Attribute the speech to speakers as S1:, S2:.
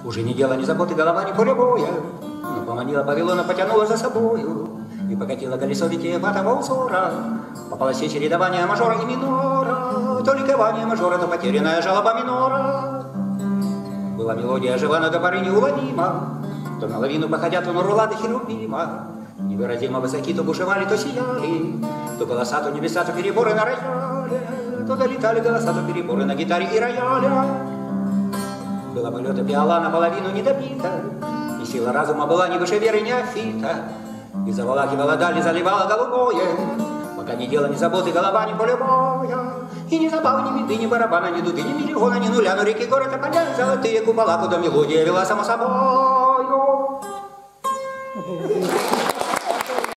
S1: Уже ни дела, ни заботы, голова не поле боя. Но поманила Павилона, потянула за собою. И покатило колесо витиеватого узора по полосе чередования мажора и минора. То ликование мажора, то потерянная жалоба минора. Была мелодия жива, но до поры неуловима. То на лавину походя, то на рулады херувима. Невыразимо высоки, то бушевали, то сияли. То голоса, то небеса, то переборы на рояле. То долетали голоса, то переборы на гитаре и рояле. Было полета пиала наполовину недобита. И сила разума была не выше веры неофита. И заволакивала даль, и заливала голубое. Пока ни дела, ни заботы, голова не поле боя. И ни забавы, ни меды, ни барабана, ни дуды, ни миллиона, ни нуля. Но реки, горы, тополя, золотые купола, куда мелодия вела само собою.